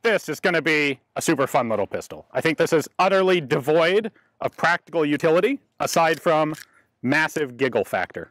this is going to be a super fun little pistol. I think this is utterly devoid of practical utility, aside from massive giggle factor.